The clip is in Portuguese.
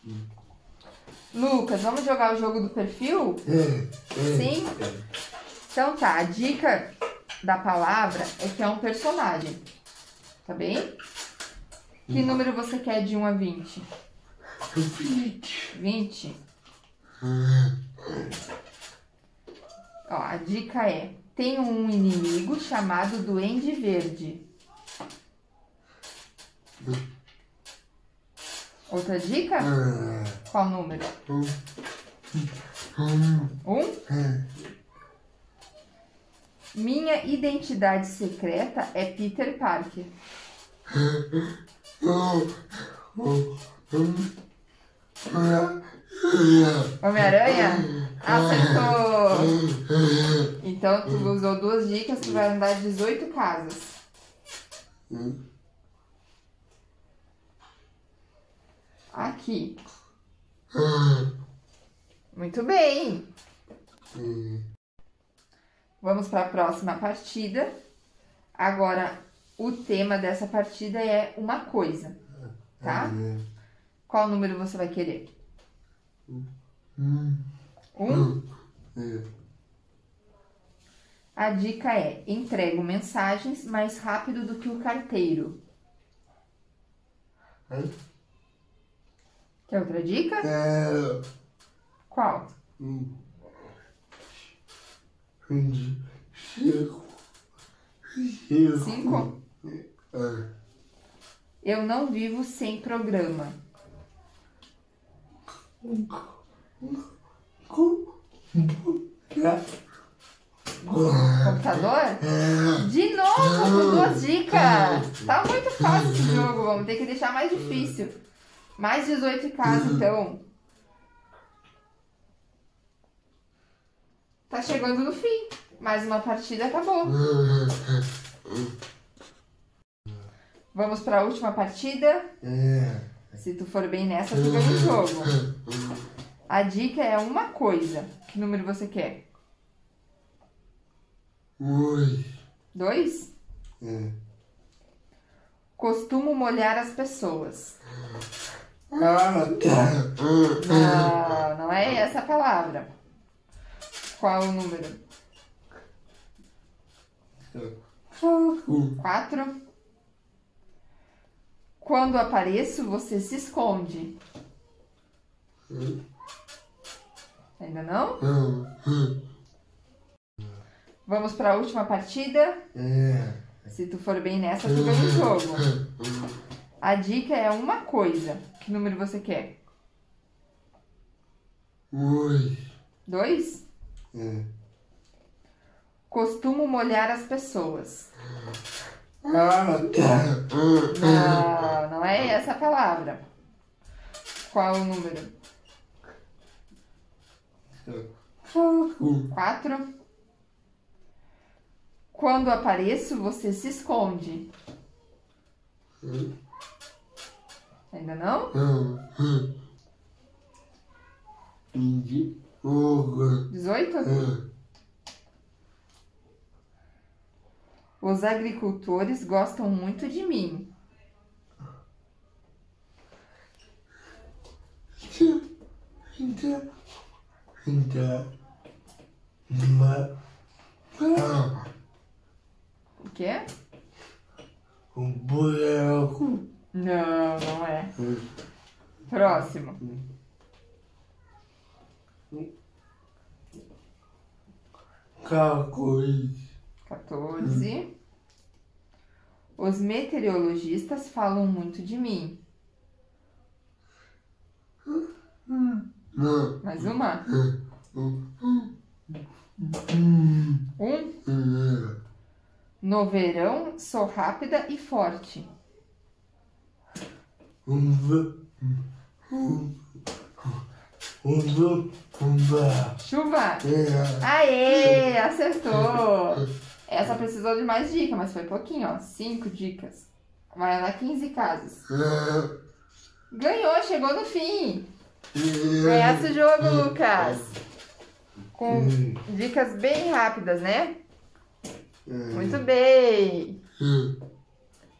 Lucas, vamos jogar o jogo do perfil? Sim? Então tá, a dica da palavra é que é um personagem. Tá bem? Que número você quer de 1 a 20? 20. 20? Ó, a dica é: tem um inimigo chamado Duende Verde. Outra dica? Qual número? 1? Minha identidade secreta é Peter Parker. Homem-Aranha? Acertou! Então, tu usou 2 dicas, tu vai andar 18 casas. Aqui. Muito bem! Vamos para a próxima partida. Agora, o tema dessa partida é uma coisa, tá? Qual número você vai querer? 1? A dica é: entrego mensagens mais rápido do que o carteiro. Quer outra dica? Qual? 5? Eu não vivo sem programa. Computador? De novo, com 2 dicas. Tá muito fácil esse jogo, vamos ter que deixar mais difícil. Mais 18 em casa, então. Tá chegando no fim. Mais uma partida, acabou. Vamos para a última partida? Se tu for bem nessa, tu ganha o jogo. A dica é uma coisa. Que número você quer? 2? Costumo molhar as pessoas. Não é essa a palavra. Qual o número? 4? Quando apareço, você se esconde. Ainda não? Vamos para a última partida? Se tu for bem nessa, tu ganha o jogo. A dica é uma coisa. Que número você quer? 2? Costumo molhar as pessoas. Não é essa a palavra. Qual o número? 4? Quando apareço, você se esconde. Ainda não? 18? Os agricultores gostam muito de mim. O quê? Um buraco. Não, não é. Próximo. 14. Os meteorologistas falam muito de mim. Mais uma? 1? No verão, sou rápida e forte. Chuva? Aê, acertou. Essa precisou de mais dicas, mas foi pouquinho, ó. 5 dicas. Vai andar 15 casas. Ganhou, chegou no fim. Ganhasse o jogo, Lucas. Com dicas bem rápidas, né? Muito bem.